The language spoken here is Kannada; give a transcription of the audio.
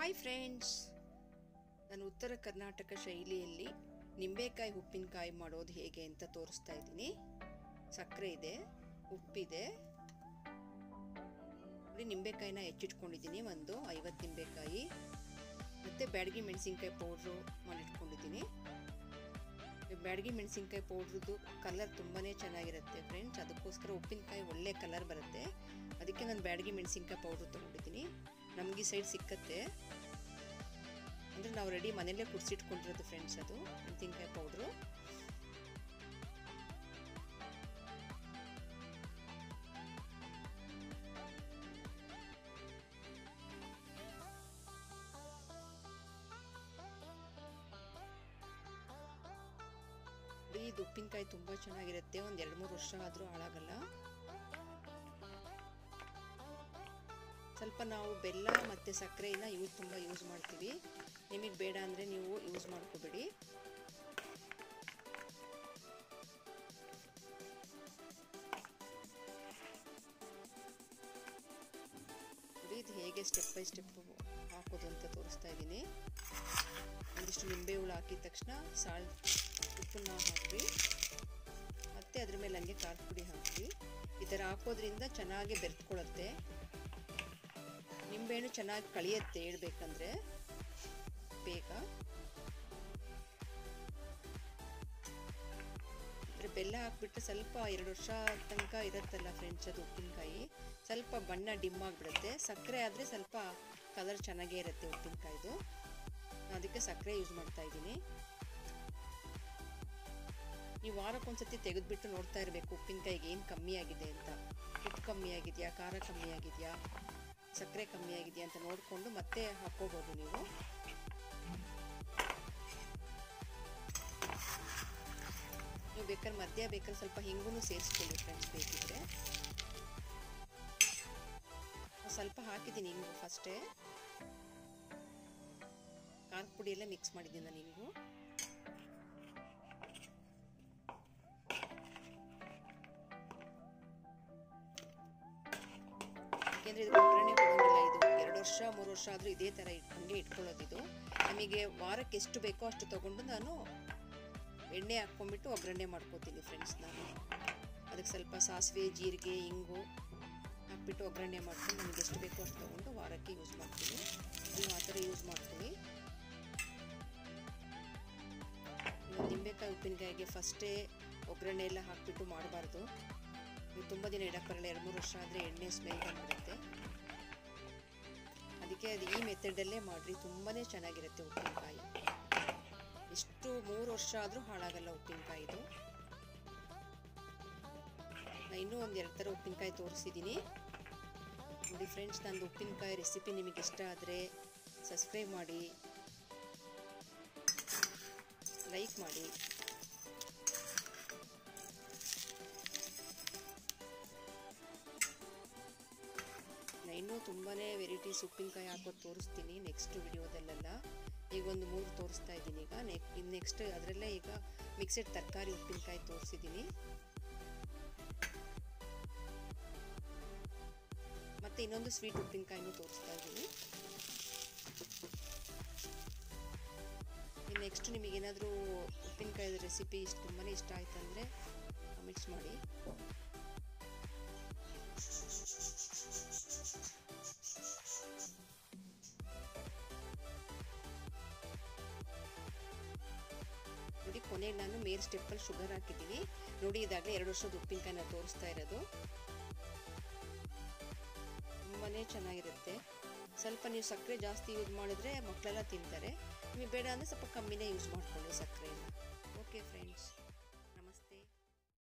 ಹಾಯ್ ಫ್ರೆಂಡ್ಸ್, ನಾನು ಉತ್ತರ ಕರ್ನಾಟಕ ಶೈಲಿಯಲ್ಲಿ ನಿಂಬೆಕಾಯಿ ಉಪ್ಪಿನಕಾಯಿ ಮಾಡೋದು ಹೇಗೆ ಅಂತ ತೋರಿಸ್ತಾ ಇದ್ದೀನಿ. ಸಕ್ಕರೆ ಇದೆ, ಉಪ್ಪಿದೆ. ನೋಡಿ, ನಿಂಬೆಕಾಯಿನ ಹೆಚ್ಚಿಟ್ಕೊಂಡಿದ್ದೀನಿ, ಒಂದು 50 ನಿಂಬೆಕಾಯಿ. ಮತ್ತು ಬ್ಯಾಡಗಿ ಮೆಣಸಿನ್ಕಾಯಿ ಪೌಡ್ರು ಮಾಡಿಟ್ಕೊಂಡಿದ್ದೀನಿ. ಬ್ಯಾಡಗಿ ಮೆಣಸಿನ್ಕಾಯಿ ಪೌಡ್ರದ್ದು ಕಲರ್ ತುಂಬಾ ಚೆನ್ನಾಗಿರುತ್ತೆ ಫ್ರೆಂಡ್ಸ್. ಅದಕ್ಕೋಸ್ಕರ ಉಪ್ಪಿನಕಾಯಿ ಒಳ್ಳೆ ಕಲರ್ ಬರುತ್ತೆ. ಅದಕ್ಕೆ ನಾನು ಬ್ಯಾಡಗಿ ಮೆಣಸಿನ್ಕಾಯಿ ಪೌಡ್ರು ತೊಗೊಂಡಿದ್ದೀನಿ. ನಮಗೆ ಈ ಸೈಡ್ ಸಿಕ್ಕತ್ತೆ, ಅಂದರೆ ನಾವು ರೆಡಿ ಮನೆಯಲ್ಲೇ ಕುಡಿಸಿಟ್ಕೊಂಡಿರೋದು ಫ್ರೆಂಡ್ಸ್. ಅದು ಮೆಣಸಿನ್ಕಾಯಿ ಪೌಡ್ರು. ಇದು ಉಪ್ಪಿನಕಾಯಿ ತುಂಬ ಚೆನ್ನಾಗಿರುತ್ತೆ, ಒಂದು 2-3 ವರ್ಷ ಆದರೂ ಹಾಳಾಗಲ್ಲ. ಸ್ವಲ್ಪ ನಾವು ಬೆಲ್ಲ ಮತ್ತು ಸಕ್ಕರೆನ ತುಂಬ ಯೂಸ್ ಮಾಡ್ತೀವಿ. ನಿಮಗೆ ಬೇಡ ಅಂದರೆ ನೀವು ಯೂಸ್ ಮಾಡ್ಕೋಬೇಡಿ. ಇದು ಹೇಗೆ ಸ್ಟೆಪ್ ಬೈ ಸ್ಟೆಪ್ ಹಾಕೋದು ಅಂತ ತೋರಿಸ್ತಾ ಇದ್ದೀನಿ. ಒಂದಿಷ್ಟು ನಿಂಬೆ ಹುಳು ಹಾಕಿದ ತಕ್ಷಣ ಉಪ್ಪನ್ನ ಹಾಕಿ, ಮತ್ತು ಅದ್ರ ಮೇಲೆ ಹಂಗೆ ಖಾರದ ಪುಡಿ ಹಾಕಿ. ಈ ಥರ ಹಾಕೋದ್ರಿಂದ ಚೆನ್ನಾಗಿ ಬೆರೆತ್ಕೊಳ್ಳುತ್ತೆ. ನಿಂಬೆಹಣ್ಣು ಚೆನ್ನಾಗಿ ಕಳಿಯುತ್ತೆ ಹೇಳ್ಬೇಕಂದ್ರೆ ಬೇಗ. ಬೆಲ್ಲ ಹಾಕ್ಬಿಟ್ರೆ ಸ್ವಲ್ಪ 2 ವರ್ಷ ತನಕ ಇರುತ್ತಲ್ಲ ಫ್ರೆಂಡ್ಸ್ ಅದು ಉಪ್ಪಿನಕಾಯಿ, ಸ್ವಲ್ಪ ಬಣ್ಣ ಡಿಮ್ ಆಗಿಬಿಡುತ್ತೆ. ಸಕ್ಕರೆ ಆದರೆ ಸ್ವಲ್ಪ ಕಲರ್ ಚೆನ್ನಾಗೇ ಇರುತ್ತೆ ಉಪ್ಪಿನಕಾಯಿದು. ಅದಕ್ಕೆ ಸಕ್ಕರೆ ಯೂಸ್ ಮಾಡ್ತಾ ಇದ್ದೀನಿ. ನೀವು ವಾರಕ್ಕೊಂದ್ಸತಿ ತೆಗೆದುಬಿಟ್ಟು ನೋಡ್ತಾ ಇರಬೇಕು ಉಪ್ಪಿನಕಾಯಿಗೆ ಏನು ಕಮ್ಮಿ ಆಗಿದೆ ಅಂತ. ಉಪ್ಪು ಕಮ್ಮಿ ಆಗಿದೆಯಾ, ಖಾರ ಕಮ್ಮಿ ಆಗಿದೆಯಾ, ಸಕ್ಕರೆ ಕಮ್ಮಿ ಆಗಿದೆಯಾ ಅಂತ ನೋಡಿಕೊಂಡು ಮತ್ತೆ ಹಾಕ್ಕೋಬೋದು ನೀವು. ನೀವು ಬೇಕಾದ್ರೆ ಸ್ವಲ್ಪ ಹಿಂಗು ಸೇರಿಸ್ಕೊಳ್ಳಿ ಫ್ರೆಂಡ್ಸ್ ಬೇಕಿದ್ರೆ. ಸ್ವಲ್ಪ ಹಾಕಿದ್ದೀನಿ ಹಿಂಗು ಫಸ್ಟೇ. ಖಾರದ ಪುಡಿ ಎಲ್ಲ ಮಿಕ್ಸ್ ಮಾಡಿದ್ದೀನಿ ನಾನು ಹಿಂಗು. ಯಾಕೆಂದರೆ ಇದು ಒಗ್ಗರಣೆ ಕೊಡೋಂಗಿಲ್ಲ. ಇದು 2 ವರ್ಷ 3 ವರ್ಷ ಆದರೂ ಇದೇ ಥರ ಹಂಗೆ ಇಟ್ಕೊಳ್ಳೋದು. ಇದು ನಮಗೆ ವಾರಕ್ಕೆ ಎಷ್ಟು ಬೇಕೋ ಅಷ್ಟು ತೊಗೊಂಡು ನಾನು ಎಣ್ಣೆ ಹಾಕ್ಕೊಂಡ್ಬಿಟ್ಟು ಒಗ್ಗರಣೆ ಮಾಡ್ಕೋತೀನಿ ಫ್ರೆಂಡ್ಸ್. ನಾನು ಅದಕ್ಕೆ ಸ್ವಲ್ಪ ಸಾಸಿವೆ, ಜೀರಿಗೆ, ಇಂಗು ಹಾಕ್ಬಿಟ್ಟು ಒಗ್ಗರಣೆ ಮಾಡ್ಕೊಂಡು ನಮಗೆ ಎಷ್ಟು ಬೇಕೋ ಅಷ್ಟು ತೊಗೊಂಡು ವಾರಕ್ಕೆ ಯೂಸ್ ಮಾಡ್ತೀನಿ. ನೀವು ಆ ಥರ ಯೂಸ್ ಮಾಡ್ತೀವಿ. ನಿಂಬೆಕಾಯಿ ಉಪ್ಪಿನಕಾಯಿಗೆ ಫಸ್ಟೇ ಒಗ್ಗರಣೆ ಎಲ್ಲ ಹಾಕಿಬಿಟ್ಟು ಮಾಡಬಾರ್ದು. ನೀವು ತುಂಬ ದಿನ ಇಡಕ್ಕೆ ಬರಲ್ಲ. 2-3 ವರ್ಷ ಆದರೆ ಎಣ್ಣೆ ಸ್ಮೆಲ್ ಬಂದ್ಬಿಡುತ್ತೆ. ಅದಕ್ಕೆ ಈ ಮೆಥಡಲ್ಲೇ ಮಾಡಿರಿ, ತುಂಬಾ ಚೆನ್ನಾಗಿರುತ್ತೆ ಉಪ್ಪಿನಕಾಯಿ. ಎಷ್ಟು 3 ವರ್ಷ ಆದರೂ ಹಾಳಾಗಲ್ಲ ಉಪ್ಪಿನಕಾಯಿದು. ನಾನು ಇನ್ನೂ ಒಂದು 2 ಥರ ಉಪ್ಪಿನಕಾಯಿ ತೋರಿಸಿದ್ದೀನಿ ನೋಡಿ ಫ್ರೆಂಡ್ಸ್. ನಂದು ಉಪ್ಪಿನಕಾಯಿ ರೆಸಿಪಿ ನಿಮಗೆ ಇಷ್ಟ ಆದರೆ ಸಬ್ಸ್ಕ್ರೈಬ್ ಮಾಡಿ, ಲೈಕ್ ಮಾಡಿ. ಇನ್ನೂ ತುಂಬಾ ವೆರೈಟೀಸ್ ಉಪ್ಪಿನಕಾಯಿ ಹಾಕೋದು ತೋರಿಸ್ತೀನಿ ನೆಕ್ಸ್ಟ್ ವಿಡಿಯೋದಲ್ಲೆಲ್ಲ. ಈಗ ಒಂದು 3 ತೋರಿಸ್ತಾ ಇದ್ದೀನಿ. ಈಗ ನೆಕ್ಸ್ಟ್ ಅದರಲ್ಲೇ ಈಗ ಮಿಕ್ಸೆಡ್ ತರಕಾರಿ ಉಪ್ಪಿನಕಾಯಿ ತೋರಿಸಿದ್ದೀನಿ. ಮತ್ತು ಇನ್ನೊಂದು ಸ್ವೀಟ್ ಉಪ್ಪಿನಕಾಯಿನೂ ತೋರಿಸ್ತಾ ಇದ್ದೀನಿ. ನೆಕ್ಸ್ಟ್ ನಿಮಗೇನಾದರೂ ಉಪ್ಪಿನಕಾಯಿ ರೆಸಿಪಿ ತುಂಬಾ ಇಷ್ಟ ಆಯ್ತು ಅಂದರೆ ಕಮೆಂಟ್ಸ್ ಮಾಡಿ. ನೋಡಿ, ಕೊನೆಗೆ ನಾನು ಮೇಲ್ ಸ್ಟೆಪ್ಪಲ್ಲಿ ಶುಗರ್ ಹಾಕಿದ್ದೀನಿ ನೋಡಿ. ಇದಾಗಲೇ 2 ವರ್ಷದ ಉಪ್ಪಿನಕಾಯಿ ನಾನು ತೋರಿಸ್ತಾ ಇರೋದು. ತುಂಬಾ ಚೆನ್ನಾಗಿರುತ್ತೆ. ಸ್ವಲ್ಪ ನೀವು ಸಕ್ಕರೆ ಜಾಸ್ತಿ ಯೂಸ್ ಮಾಡಿದ್ರೆ ಮಕ್ಕಳೆಲ್ಲ ತಿಂತಾರೆ. ನಿಮಗೆ ಬೇಡ ಅಂದರೆ ಸ್ವಲ್ಪ ಕಮ್ಮಿನೇ ಯೂಸ್ ಮಾಡ್ಕೊಳ್ಳಿ ಸಕ್ಕರೆನ. Okay friends.